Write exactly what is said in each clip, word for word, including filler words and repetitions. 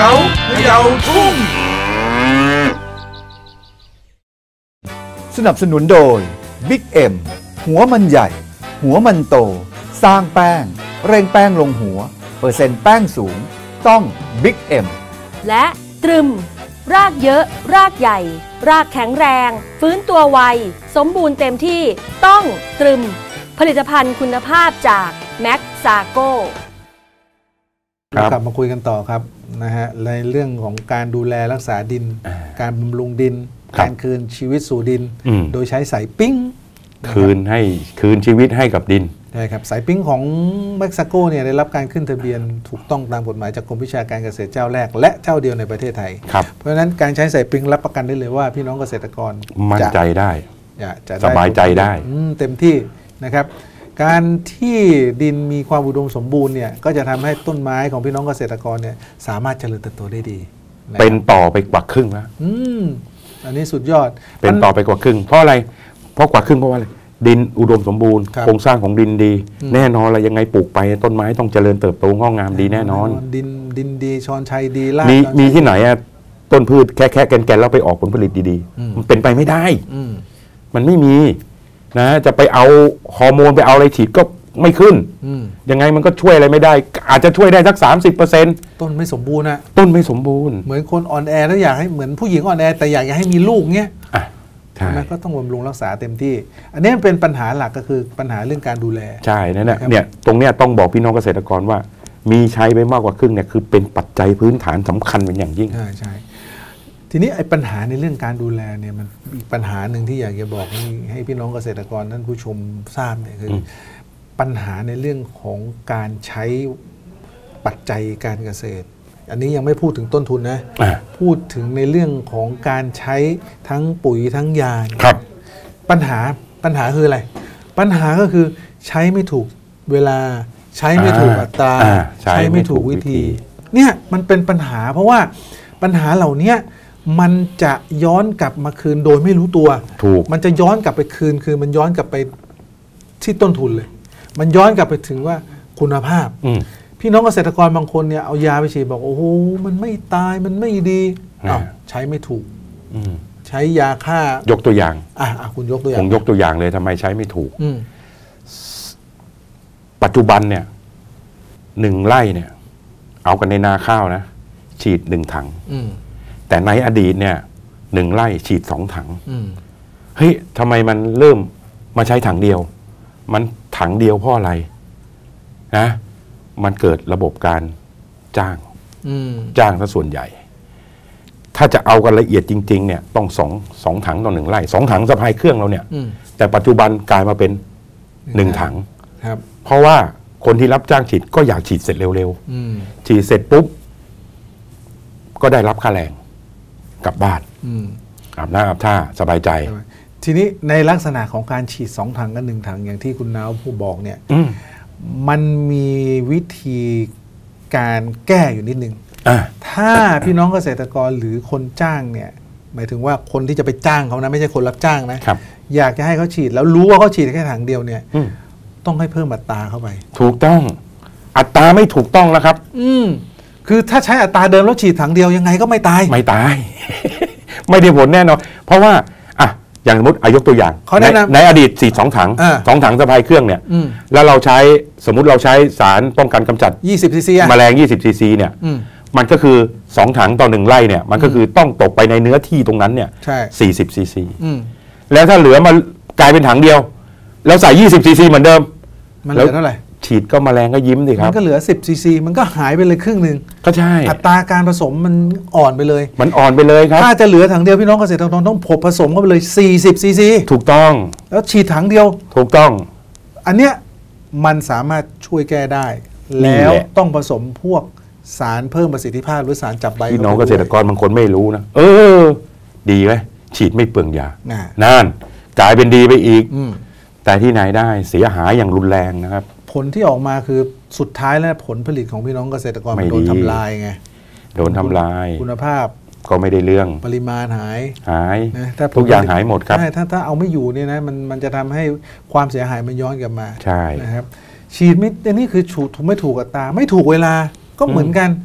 ก๋าเขย่าทุ่งสนับสนุนโดย บิ๊ก เอ็ม หัวมันใหญ่หัวมันโตสร้างแป้งเร่งแป้งลงหัวเปอร์เซ็นต์แป้งสูงต้อง บิ๊ก เอ็มและตรึมรากเยอะรากใหญ่รากแข็งแรงฟื้นตัวไวสมบูรณ์เต็มที่ต้องตรึมผลิตภัณฑ์คุณภาพจากแม็กซาโกกลับมาคุยกันต่อครับนะฮะในเรื่องของการดูแลรักษาดินการบำรุงดินการคืนชีวิตสู่ดินโดยใช้สายปิ้งคืนให้คืนชีวิตให้กับดินใช่ครับสายปิ้งของเม็กซิโกเนี่ยได้รับการขึ้นทะเบียนถูกต้องตามกฎหมายจากกรมวิชาการเกษตรเจ้าแรกและเจ้าเดียวในประเทศไทยเพราะฉะนั้นการใช้สายปิ้งรับประกันได้เลยว่าพี่น้องเกษตรกรมั่นใจได้จะสบายใจได้เต็มที่นะครับการที่ดินมีความอุดมสมบูรณ์เนี่ยก็จะทำให้ต้นไม้ของพี่น้องเกษตรกรเนี่ยสามารถเจริญเติบโตได้ดีเป็นต่อไปกว่าครึ่งแล้วอืมอันนี้สุดยอดเป็นต่อไปกว่าครึ่งเพราะอะไรเพราะกว่าครึ่งเพราะว่าอะไรดินอุดมสมบูรณ์โครงสร้างของดินดีแน่นอนอะไรยังไงปลูกไปต้นไม้ต้องเจริญเติบโตงอกงามดีแน่นอนดินดินดีชอนชัยดีรากมีมีที่ไหนอะต้นพืชแค่แค่แกนๆแล้วไปออกผลผลิตดีๆมันเป็นไปไม่ได้มันไม่มีนะจะไปเอาฮอร์โมนไปเอาอะไรฉีดก็ไม่ขึ้นยังไงมันก็ช่วยอะไรไม่ได้อาจจะช่วยได้สัก สามสิบเปอร์เซ็นต์ต้นไม่สมบูรณ์อะต้นไม่สมบูรณ์เหมือนคนอ่อนแอแล้วอยากให้เหมือนผู้หญิงอ่อนแอแต่อยากให้มีลูกเงี้ยมันก็ต้องบำรุงรักษาเต็มที่อันนี้เป็นปัญหาหลักก็คือปัญหาเรื่องการดูแลใช่นั่นแหละเนี่ยตรงเนี้ยต้องบอกพี่น้องเกษตรกรว่ามีใช้ไปมากกว่าครึ่งเนี่ยคือเป็นปัจจัยพื้นฐานสำคัญเป็นอย่างยิ่งใช่ใช่ทีนี้ไอ้ปัญหาในเรื่องการดูแลเนี่ยมันอีกปัญหาหนึ่งที่อยากจะบอกให้ให้พี่น้องเกษตรกรท่านผู้ชมทราบเนี่ยคือปัญหาในเรื่องของการใช้ปัจจัยการเกษตรอันนี้ยังไม่พูดถึงต้นทุนนะพูดถึงในเรื่องของการใช้ทั้งปุ๋ยทั้งยาครับปัญหาปัญหาคืออะไรปัญหาก็คือใช้ไม่ถูกเวลาใช้ไม่ถูกอัตราใช้ไม่ถูกวิธีเนี่ยมันเป็นปัญหาเพราะว่าปัญหาเหล่านี้มันจะย้อนกลับมาคืนโดยไม่รู้ตัวถูกมันจะย้อนกลับไปคืนคือมันย้อนกลับไปที่ต้นทุนเลยมันย้อนกลับไปถึงว่าคุณภาพพี่น้องเกษตรกรบางคนเนี่ยเอายาไปฉีดบอกโอ้โหมันไม่ตายมันไม่ดีอ้าวใช้ไม่ถูกใช้ยาฆ่ายกตัวอย่างอ่ะคุณยกตัวอย่างผมยกตัวอย่างเลยทำไมใช้ไม่ถูกปัจจุบันเนี่ยหนึ่งไร่เนี่ยเอากันในนาข้าวนะฉีดหนึ่งถังแต่ในอดีตเนี่ยหนึ่งไร่ฉีดสองถังเฮ้ยทำไมมันเริ่มมาใช้ถังเดียวมันถังเดียวเพราะอะไรนะมันเกิดระบบการจ้างจ้างซะส่วนใหญ่ถ้าจะเอากันละเอียดจริงๆเนี่ยต้องสองสองถังต่อหนึ่งไร่สองถังสะพายเครื่องเราเนี่ยแต่ปัจจุบันกลายมาเป็นหนึ่งถังเพราะว่าคนที่รับจ้างฉีดก็อยากฉีดเสร็จเร็วๆฉีดเสร็จปุ๊บก็ได้รับค่าแรงกลับบ้านอาบน้ำอาบท่าสบายใจทีนี้ในลักษณะของการฉีดสองถังกับหนึ่งถังอย่างที่คุณน้าผู้บอกเนี่ยมันมีวิธีการแก้อยู่นิดนึงถ้าพี่น้องเกษตรกรหรือคนจ้างเนี่ยหมายถึงว่าคนที่จะไปจ้างเขานะไม่ใช่คนรับจ้างนะอยากจะให้เขาฉีดแล้วรู้ว่าเขาฉีดแค่ถังเดียวเนี่ยต้องให้เพิ่มอัตราเข้าไปถูกต้องอัตราไม่ถูกต้องแล้วครับอืมคือถ้าใช้อัตราเดิมแล้วฉีดถังเดียวยังไงก็ไม่ตายไม่ตาย ไม่ได้ผลแน่นอนเพราะว่าอ่ะอย่างสมมติอายกตัวอย่างใน, ในอดีตฉีดสองถังสองถังสะพายเครื่องเนี่ยแล้วเราใช้สมมุติเราใช้สารป้องกันกำจัดยี่สิบซีซีแมลงยี่สิบซีซีเนี่ยมันก็คือสองถังต่อหนึ่งไร่เนี่ยมันก็คือต้องตกไปในเนื้อที่ตรงนั้นเนี่ยสี่สิบซีซีแล้วถ้าเหลือมากลายเป็นถังเดียวแล้วใส่ยี่สิบซีซีเหมือนเดิมมันเหลือเท่าไหร่ฉีดก็แมลงก็ยิ้มสิครับมันก็เหลือสิบซีซีมันก็หายไปเลยครึ่งหนึ่งก็ใช่อัตราการผสมมันอ่อนไปเลยมันอ่อนไปเลยครับถ้าจะเหลือถังเดียวพี่น้องเกษตรกรต้องผสมเข้าไปเลยสี่สิบซีซีถูกต้องแล้วฉีดถังเดียวถูกต้องอันเนี้ยมันสามารถช่วยแก้ได้แล้วต้องผสมพวกสารเพิ่มประสิทธิภาพหรือสารจับใบพี่น้องเกษตรกรบางคนไม่รู้นะเออดีไหมฉีดไม่เปลืองยานั่นกลายเป็นดีไปอีกแต่ที่ไหนได้เสียหายอย่างรุนแรงนะครับผลที่ออกมาคือสุดท้ายแล้วผลผลิตของพี่น้องเกษตรกรโดนทำลายไงโดนทำลายคุณภาพก็ไม่ได้เรื่องปริมาณหายหายทุกอย่างหายหมดครับถ้าถ้าเอาไม่อยู่เนี่ยนะมันมันจะทำให้ความเสียหายมันย้อนกลับมาใช่นะครับฉีดไม่อันนี้คือถูกไม่ถูกอัตราไม่ถูกเวลาก็เหมือนกัน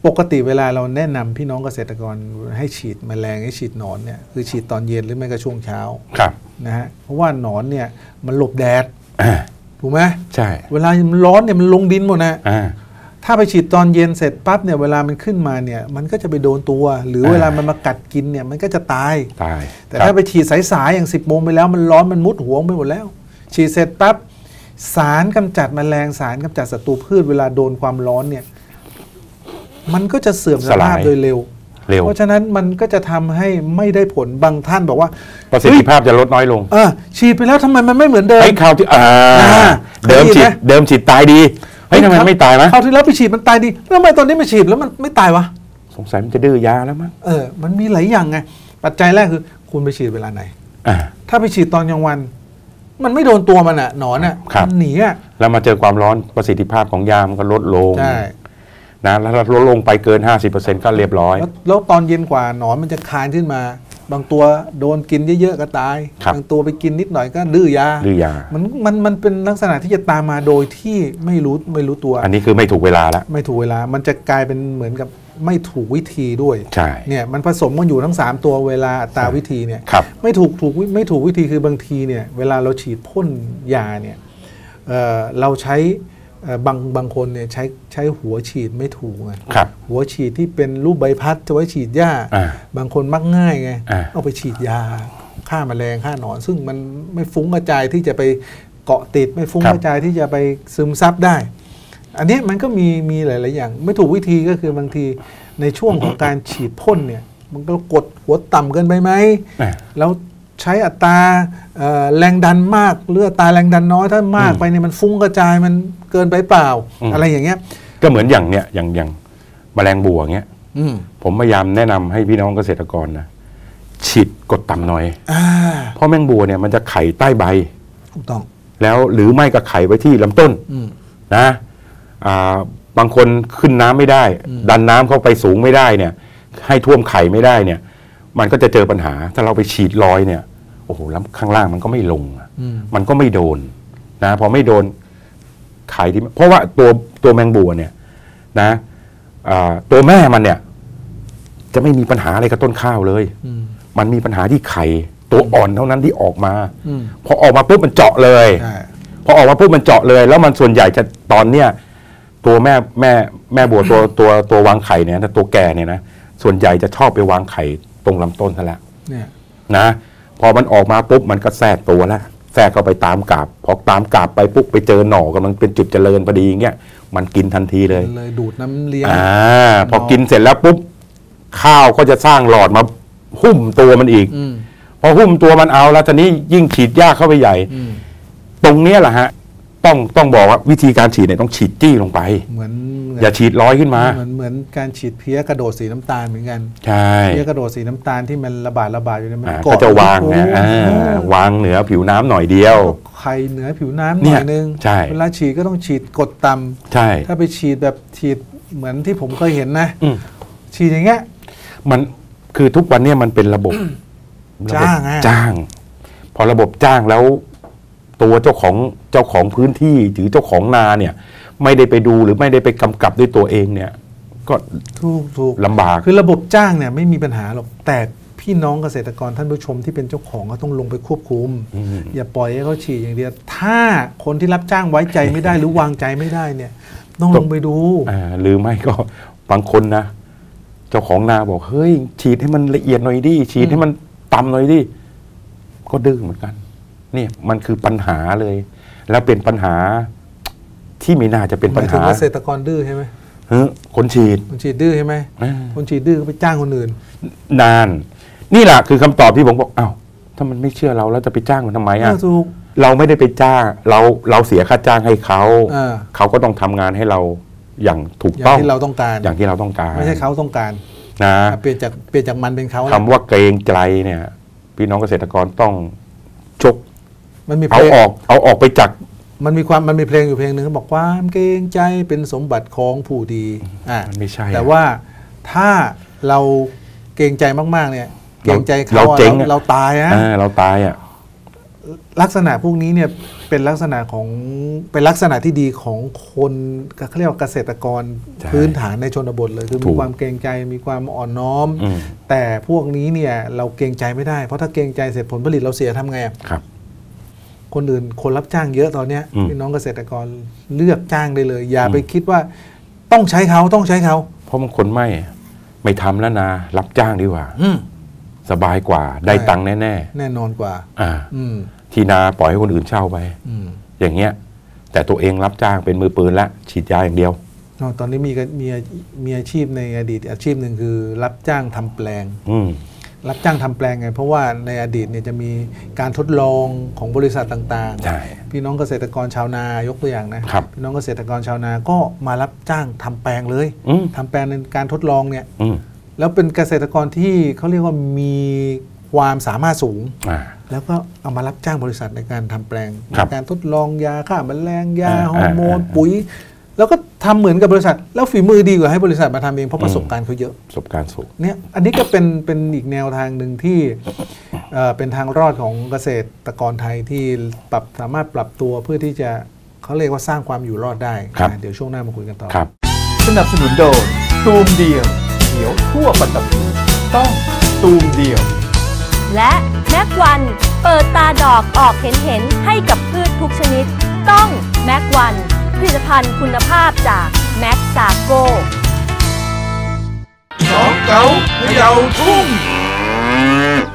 ปกติเวลาเราแนะนำพี่น้องเกษตรกรให้ฉีดแมลงให้ฉีดหนอนเนี่ยคือฉีดตอนเย็นหรือไม่ก็ช่วงเช้าครับนะฮะเพราะว่าหนอนเนี่ยมันหลบแดดถูกไหมใช่เวลามันร้อนเนี่ยมันลงดินหมดนะถ้าไปฉีดตอนเย็นเสร็จปั๊บเนี่ยเวลามันขึ้นมาเนี่ยมันก็จะไปโดนตัวหรือเวลามันมากัดกินเนี่ยมันก็จะตายตายแต่ถ้าไปฉีดสายๆอย่างสิบโมงไปแล้วมันร้อนมันมุดหัวไปหมดแล้วฉีดเสร็จปั๊บสารกำจัดแมลงสารกำจัดศัตรูพืชเวลาโดนความร้อนเนี่ยมันก็จะเสื่อมสภาพโดยเร็วเพราะฉะนั้นมันก็จะทำให้ไม่ได้ผลบางท่านบอกว่าประสิทธิภาพจะลดน้อยลงเออฉีดไปแล้วทำไมมันไม่เหมือนเดิมไอ้ข่าวที่อ่าเดิมฉีดเดิมฉีดตายดีเฮ้ยทำไมไม่ตายวะข่าวที่แล้วไปฉีดมันตายดีแล้วทำไมตอนนี้มาฉีดแล้วมันไม่ตายวะสงสัยมันจะดื้อยาแล้วมั้งเออมันมีหลายอย่างไงปัจจัยแรกคือคุณไปฉีดเวลาไหนถ้าไปฉีดตอนกลางวันมันไม่โดนตัวมันอ่ะหนอนอ่ะมันหนีอ่ะแล้วมาเจอความร้อนประสิทธิภาพของยามันก็ลดลงใช่นะแล้วลดลงไปเกิน ห้าสิบเปอร์เซ็นต์ ก็เรียบร้อยแล้วตอนเย็นกว่าหนอนมันจะคายขึ้นมาบางตัวโดนกินเยอะๆก็ตายบางตัวไปกินนิดหน่อยก็ดื้อยาดื้อยามันมันมันเป็นลักษณะที่จะตามมาโดยที่ไม่รู้ไม่รู้ตัวอันนี้คือไม่ถูกเวลาแล้วไม่ถูกเวลามันจะกลายเป็นเหมือนกับไม่ถูกวิธีด้วยใช่เนี่ยมันผสมกันอยู่ทั้งสามตัวเวลาอัตราวิธีเนี่ยไม่ถูกถูกไม่ถูกวิธีคือบางทีเนี่ยเวลาเราฉีดพ่นยาเนี่ย เ, เราใช้บางบางคนเนี่ยใช้ใช้หัวฉีดไม่ถูกไงหัวฉีดที่เป็นรูปใบพัดจะไว้ฉีดหญ้าบางคนมักง่ายไงเอาไปฉีดยาฆ่าแมลงฆ่าหนอนซึ่งมันไม่ฟุ้งกระจายที่จะไปเกาะติดไม่ฟุ้งกระจายที่จะไปซึมซับได้อันนี้มันก็มีมีหลายๆอย่างไม่ถูกวิธีก็คือบางทีในช่วงของการฉีดพ่นเนี่ยมันก็กดหัวต่ำเกินไปไหมแล้วใช้อัตราแรงดันมากหรืออัตราแรงดันน้อยถ้ามากไปเนี่ยมันฟุ้งกระจายมันเกินไปเปล่าอะไรอย่างเงี้ยก็เหมือนอย่างเนี้ยอย่างอย่างแมลงบัวเงี้ยผมพยายามแนะนำให้พี่น้องเกษตรกรนะฉีดกดต่ำหน่อยเพราะแมงบัวเนี่ยมันจะไข่ใต้ใบถูกต้องแล้วหรือไม่ก็ไข่ไว้ที่ลำต้นนะบางคนขึ้นน้ำไม่ได้ดันน้ำเข้าไปสูงไม่ได้เนี่ยให้ท่วมไข่ไม่ได้เนี่ยมันก็จะเจอปัญหาถ้าเราไปฉีดลอยเนี่ยโอ้โหแล้วข้างล่างมันก็ไม่ลงมันก็ไม่โดนนะพอไม่โดนไข่ที่เพราะว่าตัวตัวแมงบัวเนี่ยนะตัวแม่มันเนี่ยจะไม่มีปัญหาอะไรกับต้นข้าวเลยมันมีปัญหาที่ไข่ตัวอ่อนเท่านั้นที่ออกมาพอออกมาปุ๊บมันเจาะเลยพอออกมาปุ๊บมันเจาะเลยแล้วมันส่วนใหญ่จะตอนเนี้ยตัวแม่แม่แม่บัวตัวตัวตัววางไข่เนี่ยแต่ตัวแก่เนี่ยนะส่วนใหญ่จะชอบไปวางไข่ตรงลำต้นซะแล้วนะพอมันออกมาปุ๊บมันก็แทรกตัวแล้วแทรกเข้าไปตามกาบพอตามกาบไปปุ๊บไปเจอหน่อกำลังเป็นจุดเจริญพอดีอย่างเงี้ยมันกินทันทีเลยเลยดูดน้ำเลี้ยงอ่าพอกินเสร็จแล้วปุ๊บข้าวก็จะสร้างหลอดมาหุ้มตัวมันอีกพอหุ้มตัวมันเอาแล้วทีนี้ยิ่งฉีดยาเข้าไปใหญ่ตรงนี้แหละฮะต้องต้องบอกว่าวิธีการฉีดเนี่ยต้องฉีดจี้ลงไปเหมือนอย่าฉีดร้อยขึ้นมาเหมือนเหมือนการฉีดเพี้ยกระโดดสีน้ำตาลเหมือนกันใช่เพี้ยกระโดดสีน้ำตาลที่มันระบาดระบาดอยู่เนี่ยมันก็จะวางนะวางเหนือผิวน้ำหน่อยเดียวไข่เหนือผิวน้ำหน่อยนึงเวลาฉีดก็ต้องฉีดกดต่ำใช่ถ้าไปฉีดแบบฉีดเหมือนที่ผมเคยเห็นนะฉีดอย่างเงี้ยมันคือทุกวันนี้มันเป็นระบบจ้างจ้างพอระบบจ้างแล้วตัวเจ้าของเจ้าของพื้นที่หรือเจ้าของนาเนี่ยไม่ได้ไปดูหรือไม่ได้ไปกำกับด้วยตัวเองเนี่ยก็ถูกถูกลำบากคือระบบจ้างเนี่ยไม่มีปัญหาหรอกแต่พี่น้องเกษตรกรท่านผู้ชมที่เป็นเจ้าของก็ต้องลงไปควบคุมอย่าปล่อยให้เขาฉีดอย่างเดียวถ้าคนที่รับจ้างไว้ใจไม่ได้หรือวางใจไม่ได้เนี่ยต้องลงไปดูหรือไม่ก็บางคนนะเจ้าของนาบอกเฮ้ยฉีดให้มันละเอียดหน่อยดิฉีดให้มันต่ำหน่อยดิก็ดื้อเหมือนกันเนี่ยมันคือปัญหาเลยแล้วเป็นปัญหาที่ไม่น่าจะเป็นปัญหาเกษตรกรดื้อใช่ไหมเฮ้ยคนฉีดคนฉีดดื้อใช่ไหมคนฉีดดื้อก็ไปจ้างคนอื่นนานนี่แหละคือคำตอบที่ผมบอกอ้าวถ้ามันไม่เชื่อเราแล้วจะไปจ้างมันทำไมอ่ะเราไม่ได้ไปจ้างเราเราเสียค่าจ้างให้เขาเขาก็ต้องทำงานให้เราอย่างถูกต้องอย่างที่เราต้องการอย่างที่เราต้องการไม่ใช่เขาต้องการนะเปลี่ยนจากเปลี่ยนจากมันเป็นเขาคำว่าเกรงใจเนี่ยพี่น้องเกษตรกรต้องชกมันมีเอาออกเอาออกไปจากมันมีความมันมีเพลงอยู่เพลงหนึ่งเขาบอกความเกรงใจเป็นสมบัติของผู้ดีอ่ามันไม่ใช่แต่ว่าถ้าเราเกรงใจมากๆเนี่ยเกรงใจเขาเราเจ๊งเราตายนะเราตายอ่ะลักษณะพวกนี้เนี่ยเป็นลักษณะของเป็นลักษณะที่ดีของคนเขาเรียกว่าเกษตรกรพื้นฐานในชนบทเลยคือมีความเกรงใจมีความอ่อนน้อมแต่พวกนี้เนี่ยเราเกรงใจไม่ได้เพราะถ้าเกรงใจเสร็จผลผลิตเราเสียทำไงครับคนอื่นคนรับจ้างเยอะตอนเนี้ยพี่น้องเกษตรกรเลือกจ้างได้เลยอย่าไปคิดว่าต้องใช้เขาต้องใช้เขาเพราะบางคนไม่ไม่ทำแล้วนะรับจ้างดีกว่าสบายกว่าได้ตังค์แน่แน่แน่นอนกว่าอ่าที่นาปล่อยให้คนอื่นเช่าไปอย่างเงี้ยแต่ตัวเองรับจ้างเป็นมือปืนละฉีดยาอย่างเดียวตอนนี้มีมีมีอาชีพในอดีตอาชีพหนึ่งคือรับจ้างทำแปลงรับจ้างทำแปลงไงเพราะว่าในอดีตเนี่ยจะมีการทดลองของบริษัทต่างๆพี่น้องเกษตรกรชาวนายกตัวอย่างนะพี่น้องเกษตรกรชาวนาก็มารับจ้างทำแปลงเลยทำแปลงในการทดลองเนี่ยแล้วเป็นเกษตรกรที่เขาเรียกว่ามีความสามารถสูงแล้วก็เอามารับจ้างบริษัทในการทำแปลงในการทดลองยาฆ่าแมลงยาฮอร์โมนปุ๋ยแล้วก็ทำเหมือนกับบริษัทแล้วฝีมือดีกว่าให้บริษัทมาทำเองเพราะประสบการณ์เขาเยอะประสบการณ์สูงเนี่ยอันนี้ก็เป็นเป็นอีกแนวทางหนึ่งที่เป็นทางรอดของเกษตรกรไทยที่ปรับสามารถปรับตัวเพื่อที่จะเขาเรียกว่าสร้างความอยู่รอดได้เดี๋ยวช่วงหน้ามาคุยกันต่อสนับสนุนโดยตูมเดียวเขียวทั่วปัตตภีต้องตูมเดียวและแม็กวันเปิดตาดอกออกเห็นเห็นให้กับพืชทุกชนิดต้องแม็กวันผลิตภัณฑ์คุณภาพจากแม็กซาโกสองเก๋าเขย่าทุ่ง